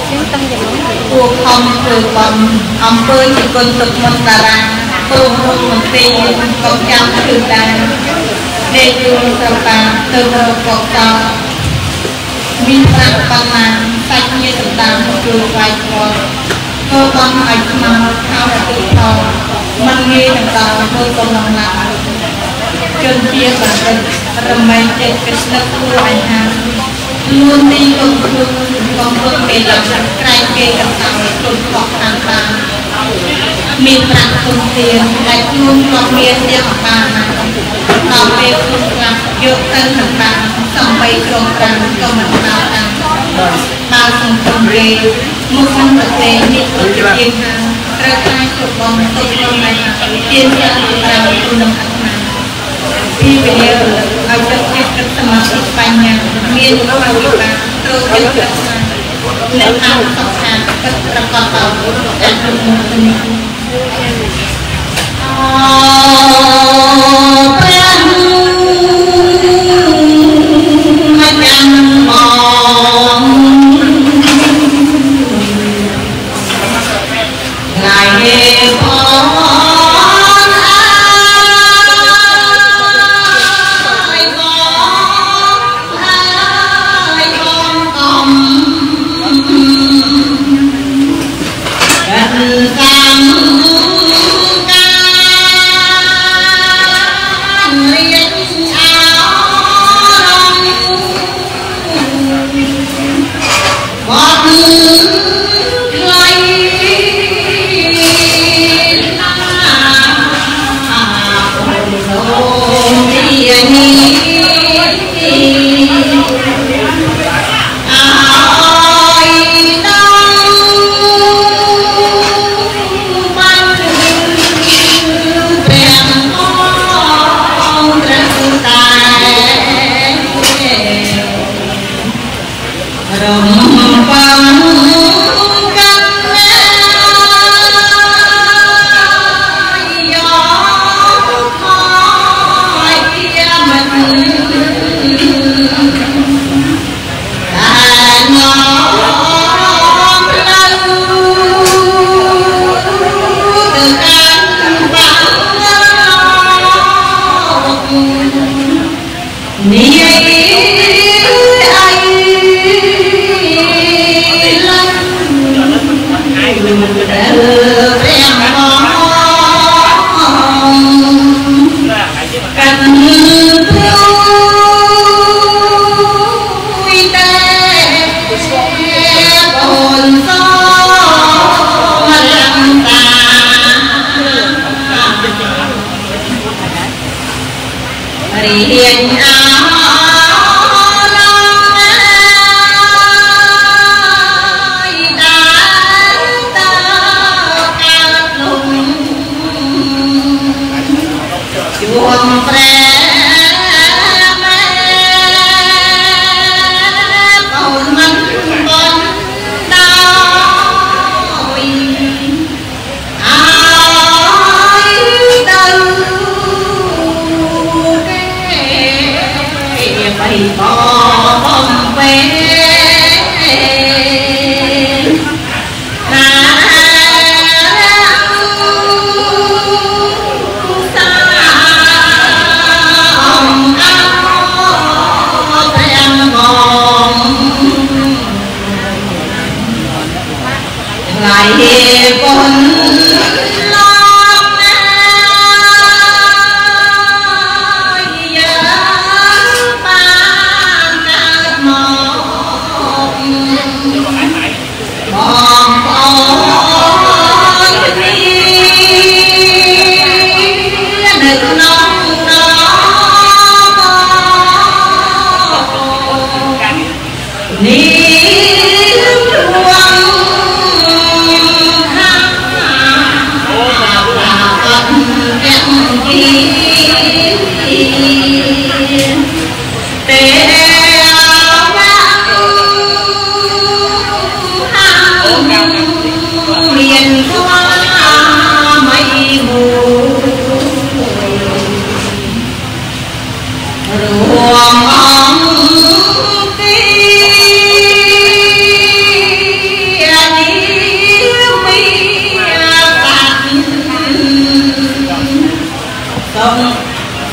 cuộc không từ bằng ông bơi chỉ còn tục một tà phương một tiền công trăm từ ta để dùng sơ pa từ đầu cột tàu min bạc bằng là sạch như tụi ta từ vài con cơ quan ảnh mà thao tự thọ mình nghe được tàu tôi còn lòng lạc chân chia bản thân rầm mây trên cái đất của anh hàng luôn đi công thương về làm trai kê gặp tàu tụt bọc hàng ta miền Bắc công tiền lại luôn còn miền địa bàn tàu về phương lạc dược tân hàng ta xong bay trồng trắng cho mình tàu tăng bao sông sông rê một sông bậc lệ nhiệt ở trên hàng ra khai thuộc bóng tụt bóng này tiên gia tàu tu nông khi về ở trong cái tâm trí bành nhà miền Bắc rồi tiếp tục nên ăn sọc hàng các con tàu ăn được một tuần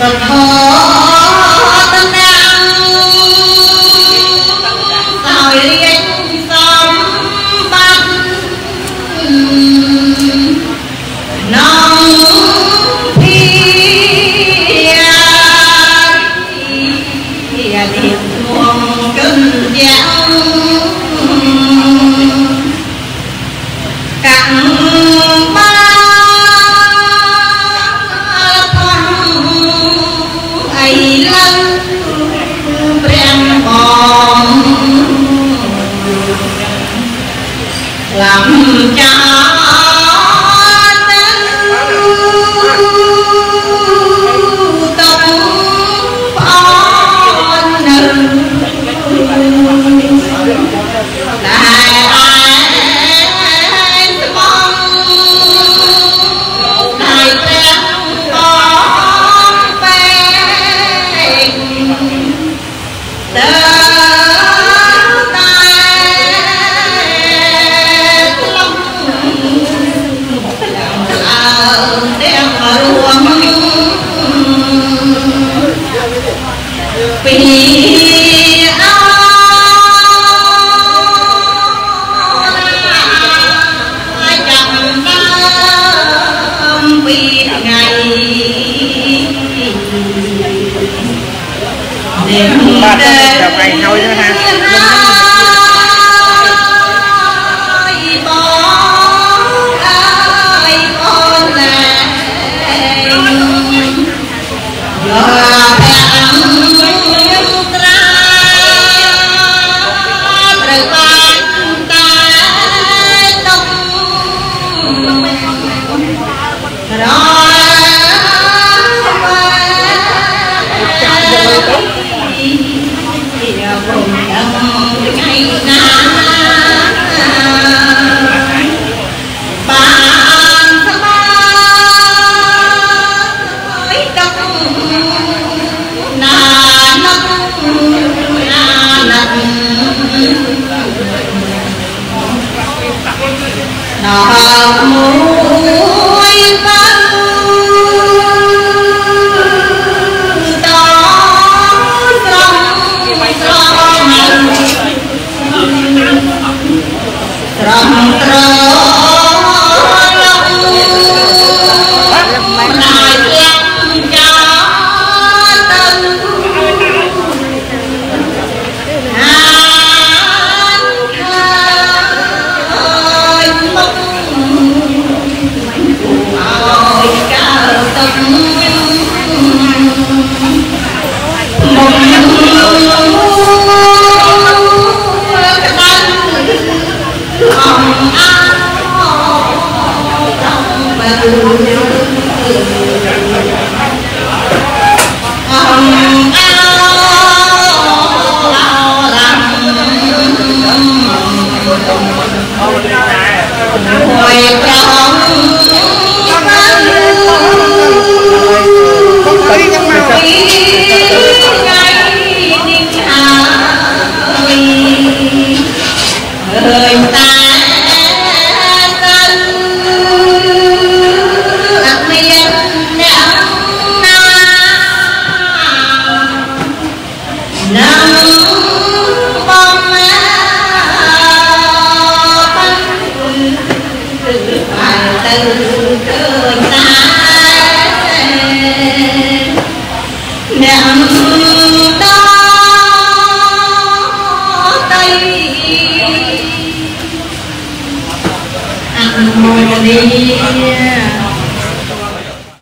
Harmonia